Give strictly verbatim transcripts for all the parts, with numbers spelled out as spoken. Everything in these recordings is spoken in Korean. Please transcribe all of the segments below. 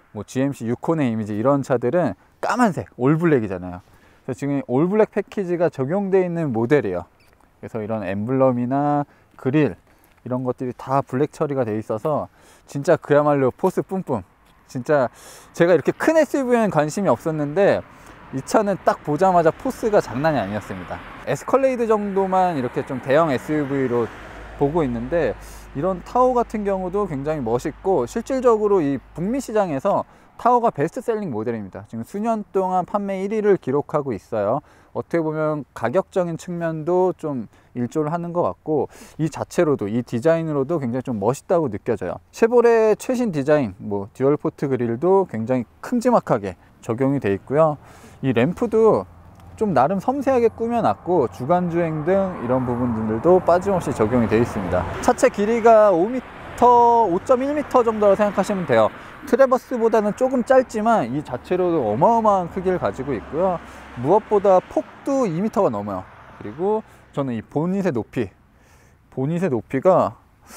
뭐 지엠씨 유콘의 이미지 이런 차들은 까만색 올블랙이잖아요. 그래서 지금 올블랙 패키지가 적용되어 있는 모델이에요. 그래서 이런 엠블럼이나 그릴 이런 것들이 다 블랙 처리가 돼 있어서 진짜 그야말로 포스 뿜뿜. 진짜 제가 이렇게 큰 에스유브이에는 관심이 없었는데 이 차는 딱 보자마자 포스가 장난이 아니었습니다. 에스컬레이드 정도만 이렇게 좀 대형 에스유브이로 보고 있는데 이런 타오 같은 경우도 굉장히 멋있고, 실질적으로 이 북미 시장에서 타오가 베스트셀링 모델입니다. 지금 수년 동안 판매 일 위를 기록하고 있어요. 어떻게 보면 가격적인 측면도 좀 일조를 하는 것 같고, 이 자체로도, 이 디자인으로도 굉장히 좀 멋있다고 느껴져요. 쉐보레 최신 디자인, 뭐 듀얼 포트 그릴도 굉장히 큼지막하게 적용이 돼 있고요. 이 램프도 좀 나름 섬세하게 꾸며놨고, 주간주행 등 이런 부분들도 빠짐없이 적용이 되어 있습니다. 차체 길이가 오 미터, 오 점 일 미터 정도라고 생각하시면 돼요. 트래버스보다는 조금 짧지만 이 자체로도 어마어마한 크기를 가지고 있고요. 무엇보다 폭도 이 미터가 넘어요. 그리고 저는 이 보닛의 높이, 보닛의 높이가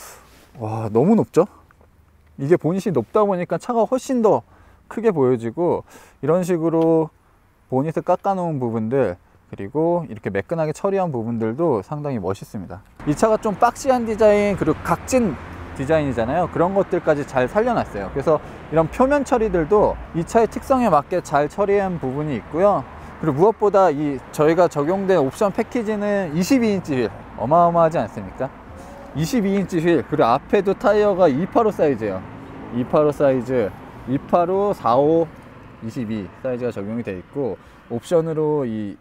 와 너무 높죠? 이게 보닛이 높다 보니까 차가 훨씬 더 크게 보여지고, 이런 식으로 보닛을 깎아 놓은 부분들, 그리고 이렇게 매끈하게 처리한 부분들도 상당히 멋있습니다. 이 차가 좀 박시한 디자인, 그리고 각진 디자인이잖아요. 그런 것들까지 잘 살려놨어요. 그래서 이런 표면 처리들도 이 차의 특성에 맞게 잘 처리한 부분이 있고요. 그리고 무엇보다 이 저희가 적용된 옵션 패키지는 이십이 인치 휠, 어마어마하지 않습니까? 이십이 인치 휠, 그리고 앞에도 타이어가 이백팔십오 사이즈예요. 이백팔십오 사이즈, 이백팔십오, 사십오, 이십이 사이즈가 적용이 되어 있고, 옵션으로 이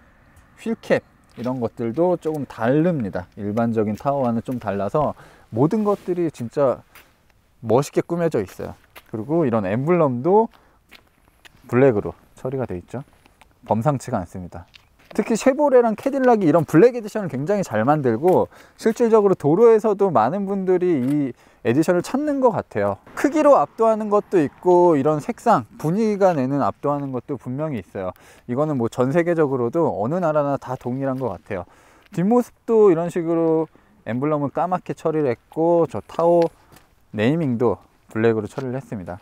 휠캡 이런 것들도 조금 다릅니다. 일반적인 타워와는 좀 달라서 모든 것들이 진짜 멋있게 꾸며져 있어요. 그리고 이런 엠블럼도 블랙으로 처리가 되어 있죠. 범상치가 않습니다. 특히 쉐보레랑 캐딜락이 이런 블랙 에디션을 굉장히 잘 만들고, 실질적으로 도로에서도 많은 분들이 이 에디션을 찾는 것 같아요. 크기로 압도하는 것도 있고, 이런 색상, 분위기가 내는 압도하는 것도 분명히 있어요. 이거는 뭐 전 세계적으로도 어느 나라나 다 동일한 것 같아요. 뒷모습도 이런 식으로 엠블럼을 까맣게 처리를 했고, 저 타오 네이밍도 블랙으로 처리를 했습니다.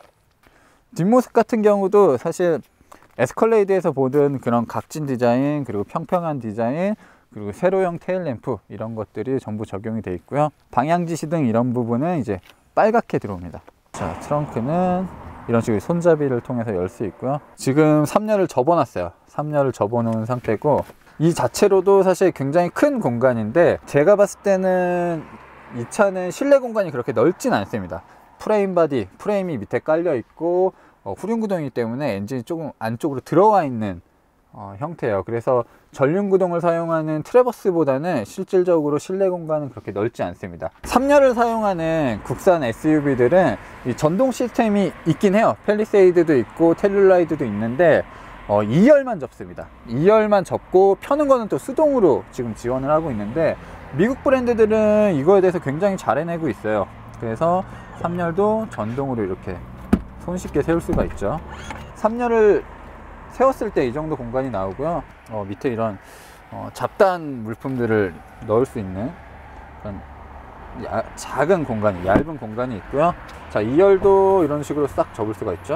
뒷모습 같은 경우도 사실 에스컬레이드에서 보던 그런 각진 디자인, 그리고 평평한 디자인, 그리고 세로형 테일램프 이런 것들이 전부 적용이 되어 있고요. 방향지시 등 이런 부분은 이제 빨갛게 들어옵니다. 자, 트렁크는 이런 식으로 손잡이를 통해서 열 수 있고요. 지금 삼 열을 접어놨어요. 삼 열을 접어놓은 상태고, 이 자체로도 사실 굉장히 큰 공간인데, 제가 봤을 때는 이 차는 실내 공간이 그렇게 넓진 않습니다. 프레임 바디, 프레임이 밑에 깔려 있고, 어, 후륜구동이기 때문에 엔진이 조금 안쪽으로 들어와 있는 어, 형태예요. 그래서 전륜구동을 사용하는 트래버스보다는 실질적으로 실내 공간은 그렇게 넓지 않습니다. 삼 열을 사용하는 국산 에스유브이들은 이 전동 시스템이 있긴 해요. 팰리세이드도 있고 텔룰라이드도 있는데 어, 이 열만 접습니다. 이 열만 접고 펴는 거는 또 수동으로 지금 지원을 하고 있는데, 미국 브랜드들은 이거에 대해서 굉장히 잘 해내고 있어요. 그래서 삼 열도 전동으로 이렇게 손쉽게 세울 수가 있죠. 삼 열을 세웠을 때 이 정도 공간이 나오고요. 어, 밑에 이런 어, 잡다한 물품들을 넣을 수 있는 그런 야, 작은 공간이, 얇은 공간이 있고요. 자, 이 열도 이런 식으로 싹 접을 수가 있죠.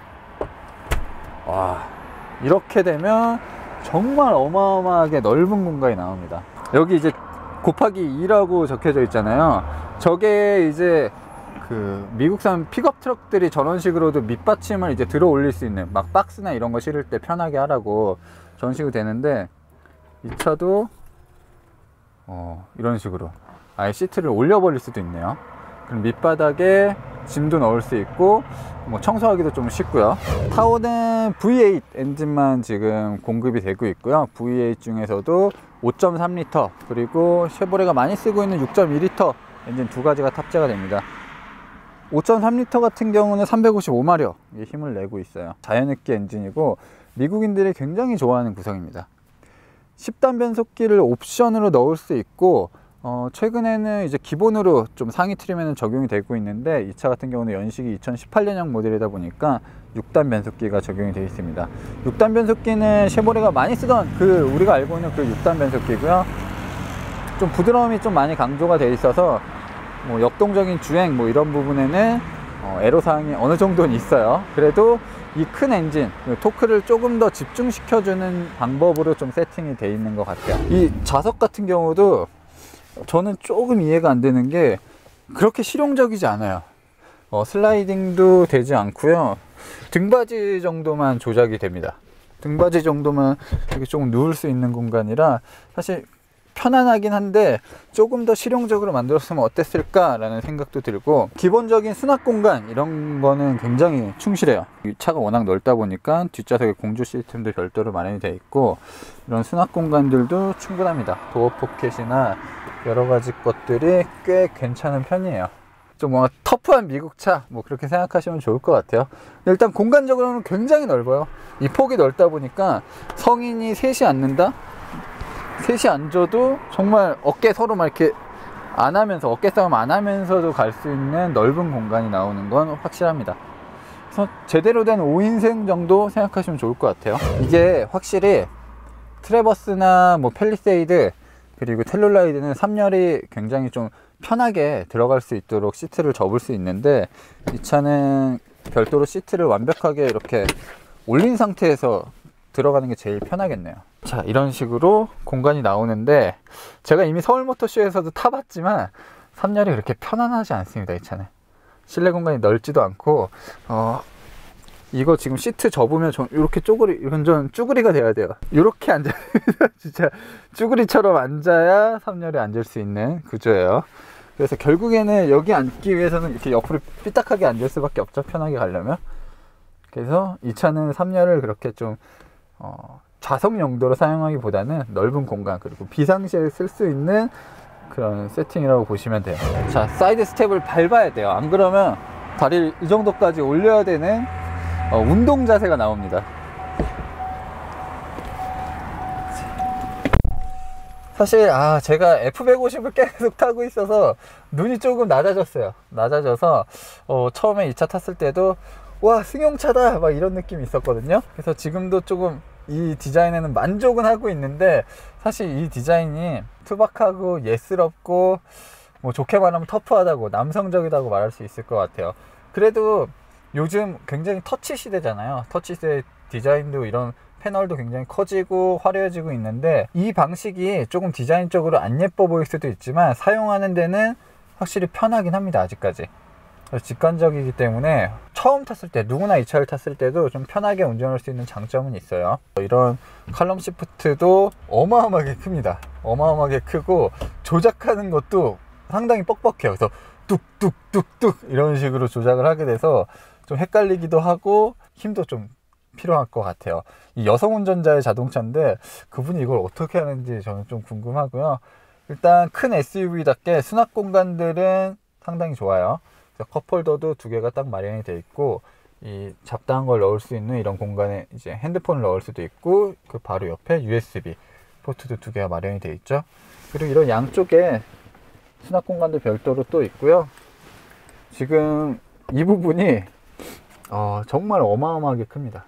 와, 이렇게 되면 정말 어마어마하게 넓은 공간이 나옵니다. 여기 이제 곱하기 이라고 적혀져 있잖아요. 저게 이제 그 미국산 픽업 트럭들이 저런 식으로도 밑받침을 이제 들어 올릴 수 있는, 막 박스나 이런 거 실을 때 편하게 하라고 저런 식으로 되는데, 이 차도 어, 이런 식으로 아예 시트를 올려 버릴 수도 있네요. 그럼 밑바닥에 짐도 넣을 수 있고, 뭐 청소하기도 좀 쉽고요. 타오는 브이 에잇 엔진만 지금 공급이 되고 있고요. 브이 에잇 중에서도 오 점 삼 리터, 그리고 쉐보레가 많이 쓰고 있는 육 점 이 리터 엔진 두 가지가 탑재가 됩니다. 오 점 삼 리터 같은 경우는 삼백오십오 마력의 힘을 내고 있어요. 자연흡기 엔진이고 미국인들이 굉장히 좋아하는 구성입니다. 십 단 변속기를 옵션으로 넣을 수 있고, 어, 최근에는 이제 기본으로 좀 상위 트림에는 적용이 되고 있는데, 이 차 같은 경우는 연식이 이천십팔 년형 모델이다 보니까 육 단 변속기가 적용이 되어 있습니다. 육 단 변속기는 쉐보레가 많이 쓰던 그 우리가 알고 있는 그 육 단 변속기고요. 좀 부드러움이 좀 많이 강조가 되어 있어서 뭐 역동적인 주행 뭐 이런 부분에는 어, 애로사항이 어느 정도는 있어요. 그래도 이 큰 엔진, 토크를 조금 더 집중시켜주는 방법으로 좀 세팅이 돼 있는 것 같아요. 이 좌석 같은 경우도 저는 조금 이해가 안 되는 게 그렇게 실용적이지 않아요. 어, 슬라이딩도 되지 않고요. 등받이 정도만 조작이 됩니다. 등받이 정도만 이렇게 조금 누울 수 있는 공간이라 사실 편안하긴 한데 조금 더 실용적으로 만들었으면 어땠을까 라는 생각도 들고, 기본적인 수납 공간 이런 거는 굉장히 충실해요. 이 차가 워낙 넓다 보니까 뒷좌석에 공조 시스템도 별도로 마련이 되어 있고, 이런 수납 공간들도 충분합니다. 도어 포켓이나 여러 가지 것들이 꽤 괜찮은 편이에요. 좀 뭔가 터프한 미국차 뭐 그렇게 생각하시면 좋을 것 같아요. 일단 공간적으로는 굉장히 넓어요. 이 폭이 넓다 보니까 성인이 셋이 앉는다? 셋이 앉아도 정말 어깨 서로 막 이렇게 안 하면서, 어깨 싸움 안 하면서도 갈 수 있는 넓은 공간이 나오는 건 확실합니다. 그래서 제대로 된 오 인승 정도 생각하시면 좋을 것 같아요. 이게 확실히 트래버스나 뭐 팰리세이드 그리고 텔룰라이드는 삼 열이 굉장히 좀 편하게 들어갈 수 있도록 시트를 접을 수 있는데, 이 차는 별도로 시트를 완벽하게 이렇게 올린 상태에서 들어가는 게 제일 편하겠네요. 자, 이런 식으로 공간이 나오는데, 제가 이미 서울모터쇼에서도 타봤지만 삼 열이 그렇게 편안하지 않습니다. 이 차는 실내 공간이 넓지도 않고, 어 이거 지금 시트 접으면 좀 이렇게 쪼그리, 완전 쭈그리가 돼야 돼요. 이렇게 앉아야 됩니다. 진짜 쭈그리처럼 앉아야 삼 열에 앉을 수 있는 구조예요. 그래서 결국에는 여기 앉기 위해서는 이렇게 옆으로 삐딱하게 앉을 수밖에 없죠, 편하게 가려면. 그래서 이 차는 삼 열을 그렇게 좀 어, 좌석 용도로 사용하기보다는 넓은 공간, 그리고 비상시에 쓸 수 있는 그런 세팅이라고 보시면 돼요. 자, 사이드 스텝을 밟아야 돼요. 안 그러면 다리를 이 정도까지 올려야 되는 어, 운동 자세가 나옵니다. 사실 아 제가 에프 백오십을 계속 타고 있어서 눈이 조금 낮아졌어요. 낮아져서 어, 처음에 이 차 탔을 때도 와, 승용차다 막 이런 느낌이 있었거든요. 그래서 지금도 조금 이 디자인에는 만족은 하고 있는데, 사실 이 디자인이 투박하고 예스럽고 뭐 좋게 말하면 터프하다고, 남성적이다고 말할 수 있을 것 같아요. 그래도 요즘 굉장히 터치 시대잖아요. 터치 시대 디자인도 이런 패널도 굉장히 커지고 화려해지고 있는데, 이 방식이 조금 디자인적으로 안 예뻐 보일 수도 있지만 사용하는 데는 확실히 편하긴 합니다. 아직까지 직관적이기 때문에 처음 탔을 때, 누구나 이 차를 탔을 때도 좀 편하게 운전할 수 있는 장점은 있어요. 이런 칼럼 시프트도 어마어마하게 큽니다. 어마어마하게 크고 조작하는 것도 상당히 뻑뻑해요. 그래서 뚝뚝뚝뚝 이런 식으로 조작을 하게 돼서 좀 헷갈리기도 하고 힘도 좀 필요할 것 같아요. 이 여성 운전자의 자동차인데 그분이 이걸 어떻게 하는지 저는 좀 궁금하고요. 일단 큰 에스유브이답게 수납 공간들은 상당히 좋아요. 컵홀더도 두 개가 딱 마련이 되어 있고, 이 잡다한 걸 넣을 수 있는 이런 공간에 이제 핸드폰을 넣을 수도 있고, 그 바로 옆에 유에스비 포트도 두 개가 마련이 되어 있죠. 그리고 이런 양쪽에 수납 공간도 별도로 또 있고요. 지금 이 부분이 어, 정말 어마어마하게 큽니다.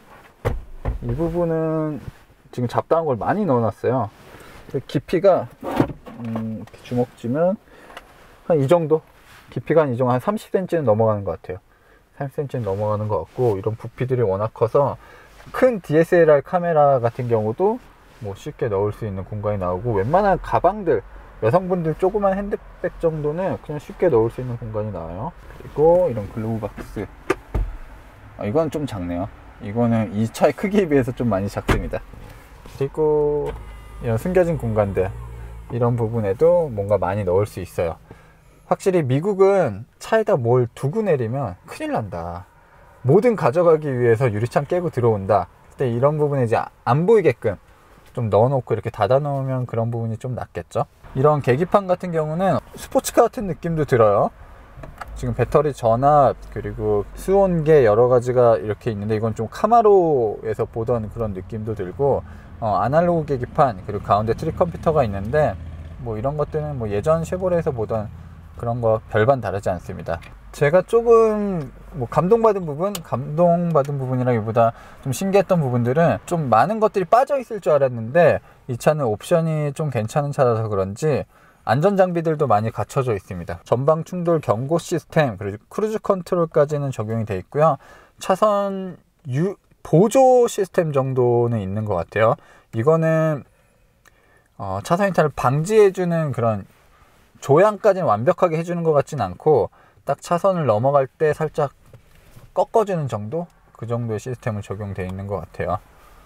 이 부분은 지금 잡다한 걸 많이 넣어놨어요. 깊이가 음, 주먹쥐면 한 이 정도, 깊이가 한 이 정도, 한 삼십 센티미터는 넘어가는 것 같아요. 삼십 센티미터는 넘어가는 것 같고, 이런 부피들이 워낙 커서 큰 디에스엘알 카메라 같은 경우도 뭐 쉽게 넣을 수 있는 공간이 나오고, 웬만한 가방들, 여성분들 조그만 핸드백 정도는 그냥 쉽게 넣을 수 있는 공간이 나와요. 그리고 이런 글로브 박스, 아, 이건 좀 작네요. 이거는 이 차의 크기에 비해서 좀 많이 작습니다. 그리고 이런 숨겨진 공간들, 이런 부분에도 뭔가 많이 넣을 수 있어요. 확실히 미국은 차에다 뭘 두고 내리면 큰일 난다, 뭐든 가져가기 위해서 유리창 깨고 들어온다, 그때 이런 부분에 이제 안 보이게끔 좀 넣어놓고 이렇게 닫아 놓으면 그런 부분이 좀 낫겠죠. 이런 계기판 같은 경우는 스포츠카 같은 느낌도 들어요. 지금 배터리 전압, 그리고 수온계 여러 가지가 이렇게 있는데, 이건 좀 카마로에서 보던 그런 느낌도 들고, 어, 아날로그 계기판, 그리고 가운데 트릭 컴퓨터가 있는데, 뭐 이런 것들은 뭐 예전 쉐보레에서 보던 그런 거 별반 다르지 않습니다. 제가 조금 뭐 감동받은 부분, 감동받은 부분이라기보다 좀 신기했던 부분들은, 좀 많은 것들이 빠져 있을 줄 알았는데 이 차는 옵션이 좀 괜찮은 차라서 그런지 안전장비들도 많이 갖춰져 있습니다. 전방 충돌 경고 시스템, 그리고 크루즈 컨트롤까지는 적용이 되어 있고요. 차선 유, 보조 시스템 정도는 있는 것 같아요. 이거는 어, 차선 이탈을 방지해주는 그런 조향까지는 완벽하게 해주는 것 같진 않고, 딱 차선을 넘어갈 때 살짝 꺾어주는 정도? 그 정도의 시스템은 적용되어 있는 것 같아요.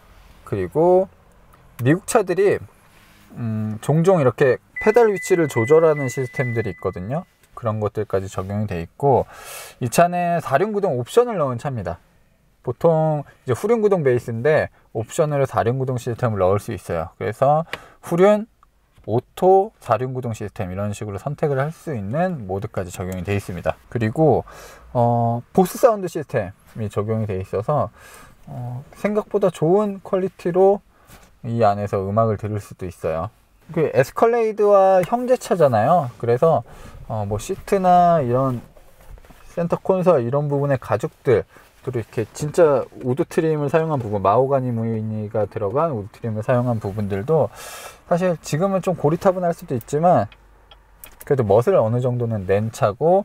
그리고 미국 차들이 음, 종종 이렇게 페달 위치를 조절하는 시스템들이 있거든요. 그런 것들까지 적용이 되어 있고, 이 차는 사륜구동 옵션을 넣은 차입니다. 보통 이제 후륜구동 베이스인데 옵션으로 사륜구동 시스템을 넣을 수 있어요. 그래서 후륜, 오토, 사륜구동 시스템 이런 식으로 선택을 할 수 있는 모드까지 적용이 되어 있습니다. 그리고 어, 보스 사운드 시스템이 적용이 되어 있어서 어, 생각보다 좋은 퀄리티로 이 안에서 음악을 들을 수도 있어요. 그 에스컬레이드와 형제차잖아요. 그래서 어, 뭐 시트나 이런 센터 콘솔 이런 부분의 가죽들, 그리고 이렇게 진짜 우드 트림을 사용한 부분, 마호가니 무늬가 들어간 우드 트림을 사용한 부분들도 사실 지금은 좀 고리타분할 수도 있지만 그래도 멋을 어느 정도는 낸 차고,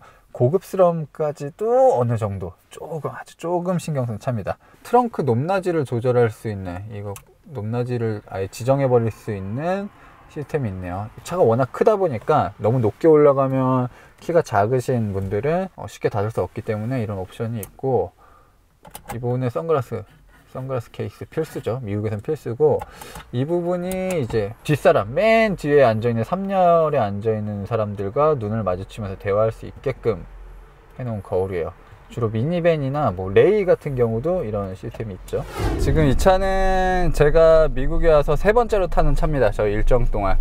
고급스러움까지도 어느 정도 조금 아주 조금 신경 쓴 차입니다. 트렁크 높낮이를 조절할 수 있는, 이거 높낮이를 아예 지정해 버릴 수 있는 시스템이 있네요. 차가 워낙 크다 보니까 너무 높게 올라가면 키가 작으신 분들은 쉽게 닫을 수 없기 때문에 이런 옵션이 있고, 이 부분에 선글라스 선글라스 케이스 필수죠. 미국에선 필수고, 이 부분이 이제 뒷사람, 맨 뒤에 앉아있는 삼 열에 앉아있는 사람들과 눈을 마주치면서 대화할 수 있게끔 해놓은 거울이에요. 주로 미니밴이나 뭐 레이 같은 경우도 이런 시스템이 있죠. 지금 이 차는 제가 미국에 와서 세 번째로 타는 차입니다. 저 일정 동안.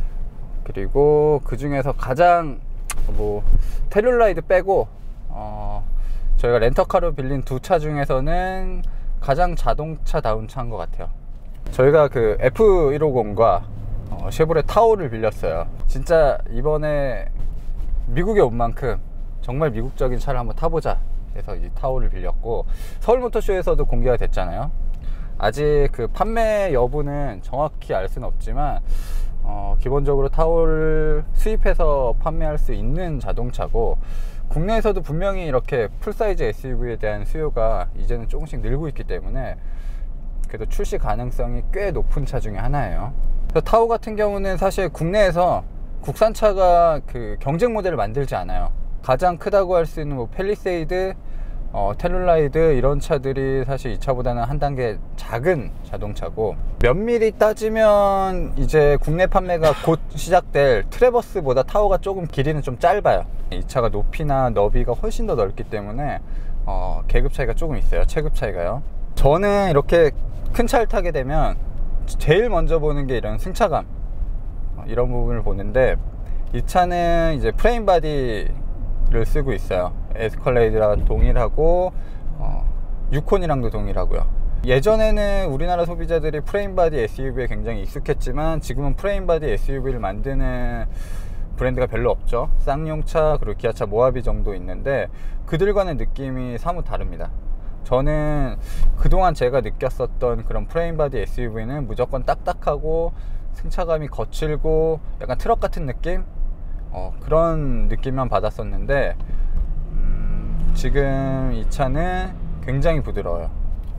그리고 그 중에서 가장 뭐 테룰라이드 빼고 어, 저희가 렌터카로 빌린 두 차 중에서는 가장 자동차다운 차인 것 같아요. 저희가 그 에프 백오십과 어, 쉐보레 타호를 빌렸어요. 진짜 이번에 미국에 온 만큼 정말 미국적인 차를 한번 타보자 해서 이 타호를 빌렸고, 서울모터쇼에서도 공개가 됐잖아요. 아직 그 판매 여부는 정확히 알 수는 없지만 어, 기본적으로 타호를 수입해서 판매할 수 있는 자동차고, 국내에서도 분명히 이렇게 풀사이즈 에스유브이에 대한 수요가 이제는 조금씩 늘고 있기 때문에 그래도 출시 가능성이 꽤 높은 차 중에 하나예요. 타호 같은 경우는 사실 국내에서 국산차가 그 경쟁 모델을 만들지 않아요. 가장 크다고 할 수 있는 뭐 팰리세이드, 어, 텔룰라이드 이런 차들이 사실 이 차보다는 한 단계 작은 자동차고, 면밀히 따지면 이제 국내 판매가 곧 시작될 트래버스보다 타호가 조금 길이는 좀 짧아요. 이 차가 높이나 너비가 훨씬 더 넓기 때문에 어, 계급 차이가 조금 있어요. 체급 차이가요. 저는 이렇게 큰 차를 타게 되면 제일 먼저 보는 게 이런 승차감, 어, 이런 부분을 보는데, 이 차는 이제 프레임 바디를 쓰고 있어요. 에스컬레이드랑 동일하고 어, 유콘이랑도 동일하고요. 예전에는 우리나라 소비자들이 프레임 바디 에스유브이에 굉장히 익숙했지만 지금은 프레임 바디 에스유브이를 만드는 브랜드가 별로 없죠. 쌍용차 그리고 기아차 모하비 정도 있는데 그들과는 느낌이 사뭇 다릅니다. 저는 그동안 제가 느꼈었던 그런 프레임 바디 에스유브이는 무조건 딱딱하고 승차감이 거칠고 약간 트럭 같은 느낌? 어, 그런 느낌만 받았었는데 음, 지금 이 차는 굉장히 부드러워요.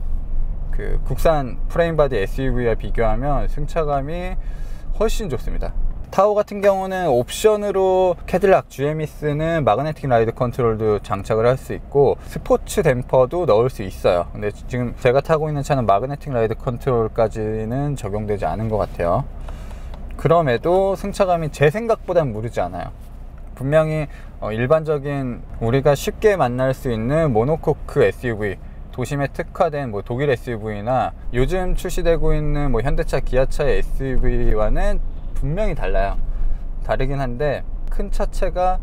그 국산 프레임 바디 에스유브이와 비교하면 승차감이 훨씬 좋습니다. 타호 같은 경우는 옵션으로 캐딜락 지엠이쓰는 마그네틱 라이드 컨트롤도 장착을 할 수 있고 스포츠 댐퍼도 넣을 수 있어요. 근데 지금 제가 타고 있는 차는 마그네틱 라이드 컨트롤까지는 적용되지 않은 것 같아요. 그럼에도 승차감이 제 생각보단 무르지 않아요. 분명히 어, 일반적인 우리가 쉽게 만날 수 있는 모노코크 에스유브이, 도심에 특화된 뭐 독일 에스유브이나 요즘 출시되고 있는 뭐 현대차, 기아차의 에스유브이와는 분명히 달라요. 다르긴 한데 큰 차체가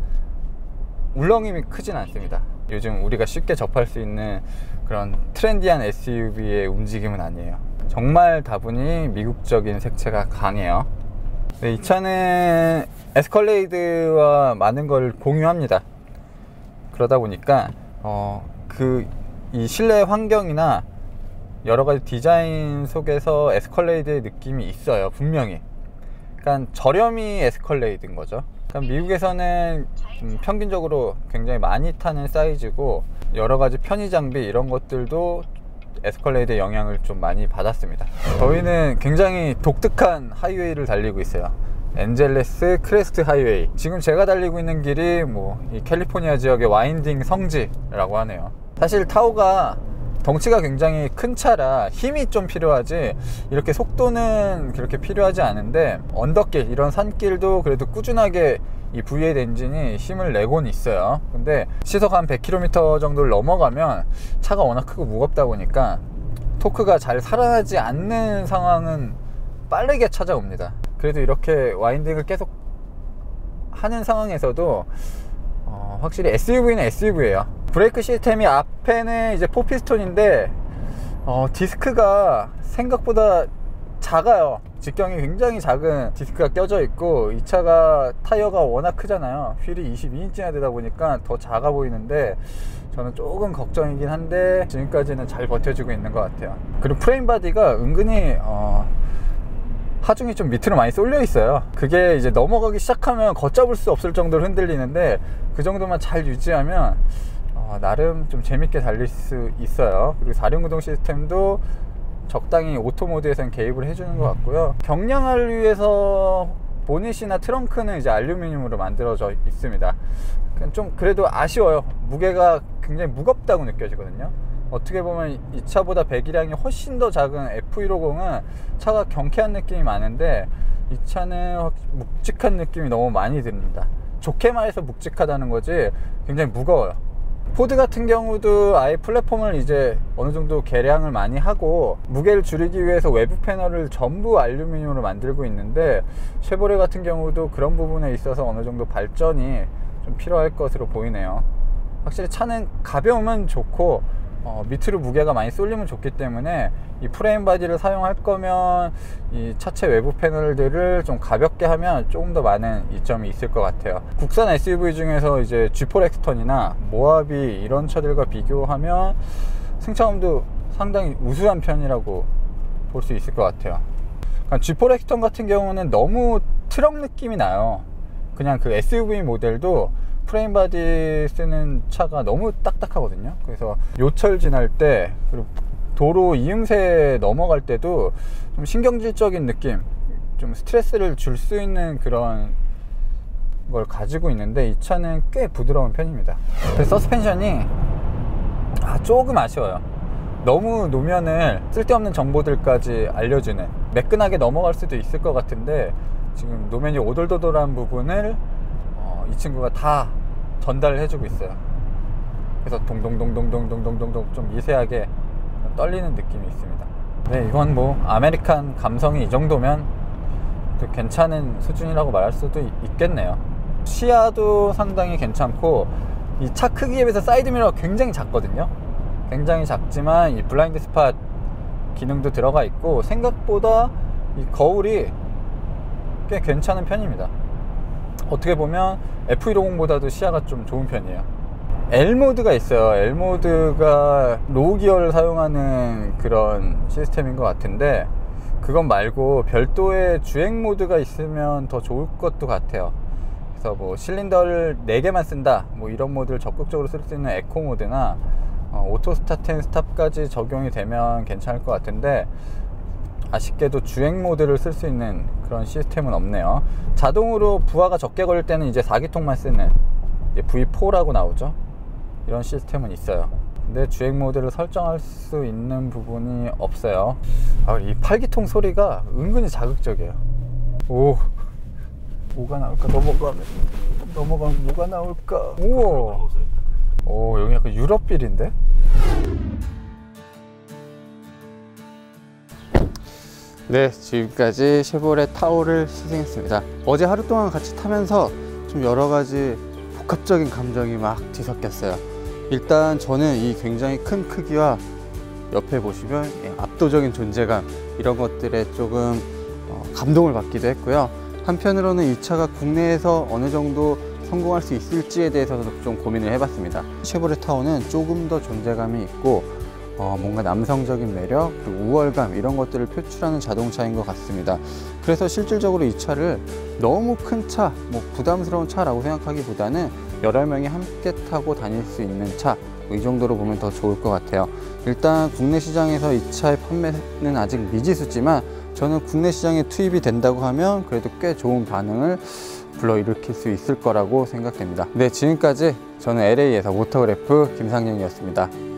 울렁임이 크진 않습니다. 요즘 우리가 쉽게 접할 수 있는 그런 트렌디한 에스유브이의 움직임은 아니에요. 정말 다분히 미국적인 색채가 강해요. 네, 이 차는 에스컬레이드와 많은 걸 공유합니다. 그러다 보니까 어, 그 이 실내 환경이나 여러 가지 디자인 속에서 에스컬레이드의 느낌이 있어요. 분명히. 그러니까 저렴이 에스컬레이드인 거죠. 그러니까 미국에서는 음, 평균적으로 굉장히 많이 타는 사이즈고 여러 가지 편의 장비 이런 것들도 에스컬레이드의 영향을 좀 많이 받았습니다. 저희는 굉장히 독특한 하이웨이를 달리고 있어요. 엔젤레스 크레스트 하이웨이. 지금 제가 달리고 있는 길이 뭐 이 캘리포니아 지역의 와인딩 성지라고 하네요. 사실 타오가 덩치가 굉장히 큰 차라 힘이 좀 필요하지 이렇게 속도는 그렇게 필요하지 않은데 언덕길 이런 산길도 그래도 꾸준하게 이 브이 에잇 엔진이 힘을 내고는 있어요. 근데 시속 한 백 킬로미터 정도를 넘어가면 차가 워낙 크고 무겁다 보니까 토크가 잘 살아나지 않는 상황은 빠르게 찾아옵니다. 그래도 이렇게 와인딩을 계속 하는 상황에서도 어, 확실히 에스유브이는 에스유브이예요. 브레이크 시스템이 앞에는 이제 포 피스톤인데 어, 디스크가 생각보다 작아요. 직경이 굉장히 작은 디스크가 껴져 있고 이 차가 타이어가 워낙 크잖아요. 휠이 이십이 인치나 되다 보니까 더 작아 보이는데 저는 조금 걱정이긴 한데 지금까지는 잘 버텨주고 있는 것 같아요. 그리고 프레임 바디가 은근히 어, 하중이 좀 밑으로 많이 쏠려 있어요. 그게 이제 넘어가기 시작하면 걷잡을 수 없을 정도로 흔들리는데 그 정도만 잘 유지하면 어, 나름 좀 재밌게 달릴 수 있어요. 그리고 사륜구동 시스템도 적당히 오토 모드에서는 개입을 해주는 것 같고요. 경량화를 위해서 보닛이나 트렁크는 이제 알루미늄으로 만들어져 있습니다. 좀 그래도 아쉬워요. 무게가 굉장히 무겁다고 느껴지거든요. 어떻게 보면 이 차보다 배기량이 훨씬 더 작은 에프 백십은 차가 경쾌한 느낌이 많은데 이 차는 묵직한 느낌이 너무 많이 듭니다. 좋게 말해서 묵직하다는 거지 굉장히 무거워요. 포드 같은 경우도 아예 플랫폼을 이제 어느 정도 개량을 많이 하고 무게를 줄이기 위해서 외부 패널을 전부 알루미늄으로 만들고 있는데 쉐보레 같은 경우도 그런 부분에 있어서 어느 정도 발전이 좀 필요할 것으로 보이네요. 확실히 차는 가벼우면 좋고 어, 밑으로 무게가 많이 쏠리면 좋기 때문에 이 프레임 바디를 사용할 거면 이 차체 외부 패널들을 좀 가볍게 하면 조금 더 많은 이점이 있을 것 같아요. 국산 에스유브이 중에서 이제 지 폴 엑스턴이나 모하비 이런 차들과 비교하면 승차감도 상당히 우수한 편이라고 볼 수 있을 것 같아요. 그러니까 지 폴 엑스턴 같은 경우는 너무 트럭 느낌이 나요. 그냥 그 에스유브이 모델도 프레임 바디 쓰는 차가 너무 딱딱하거든요. 그래서 요철 지날 때 그리고 도로 이음새 넘어갈 때도 좀 신경질적인 느낌, 좀 스트레스를 줄 수 있는 그런 걸 가지고 있는데 이 차는 꽤 부드러운 편입니다. 서스펜션이 아, 조금 아쉬워요. 너무 노면을 쓸데없는 정보들까지 알려주는, 매끈하게 넘어갈 수도 있을 것 같은데 지금 노면이 오돌도돌한 부분을 어, 이 친구가 다 전달을 해주고 있어요. 그래서 동동동동동동동동 좀 미세하게 떨리는 느낌이 있습니다. 네, 이건 뭐 아메리칸 감성이 이 정도면 또 괜찮은 수준이라고 말할 수도 있겠네요. 시야도 상당히 괜찮고 이 차 크기에 비해서 사이드미러가 굉장히 작거든요. 굉장히 작지만 이 블라인드 스팟 기능도 들어가 있고 생각보다 이 거울이 꽤 괜찮은 편입니다. 어떻게 보면 에프 백십보다도 시야가 좀 좋은 편이에요. L 모드가 있어요. L 모드가 로우 기어를 사용하는 그런 시스템인 것 같은데 그건 말고 별도의 주행 모드가 있으면 더 좋을 것도 같아요. 그래서 뭐 실린더를 네 개만 쓴다 뭐 이런 모드를 적극적으로 쓸 수 있는 에코 모드나 어, 오토 스타트 앤 스탑까지 적용이 되면 괜찮을 것 같은데 아쉽게도 주행 모드를 쓸 수 있는 그런 시스템은 없네요. 자동으로 부하가 적게 걸릴 때는 이제 사 기통만 쓰는 이제 브이 포라고 나오죠. 이런 시스템은 있어요. 근데 주행 모드를 설정할 수 있는 부분이 없어요. 아, 이 팔 기통 소리가 은근히 자극적이에요. 오, 뭐가 나올까? 넘어가면 넘어가면 뭐가 나올까? 오, 오, 여기 약간 유럽 빌인데? 네, 지금까지 쉐보레 타오를 시승했습니다. 어제 하루 동안 같이 타면서 좀 여러 가지 복합적인 감정이 막 뒤섞였어요. 일단 저는 이 굉장히 큰 크기와 옆에 보시면 압도적인 존재감 이런 것들에 조금 감동을 받기도 했고요. 한편으로는 이 차가 국내에서 어느 정도 성공할 수 있을지에 대해서도 좀 고민을 해봤습니다. 쉐보레 타오는 조금 더 존재감이 있고 어, 뭔가 남성적인 매력, 그리고 우월감 이런 것들을 표출하는 자동차인 것 같습니다. 그래서 실질적으로 이 차를 너무 큰 차, 뭐 부담스러운 차라고 생각하기보다는 여러 명이 함께 타고 다닐 수 있는 차, 이 정도로 보면 더 좋을 것 같아요. 일단 국내 시장에서 이 차의 판매는 아직 미지수지만 저는 국내 시장에 투입이 된다고 하면 그래도 꽤 좋은 반응을 불러일으킬 수 있을 거라고 생각됩니다. 네, 지금까지 저는 엘에이에서 모터그래프 김상영이었습니다.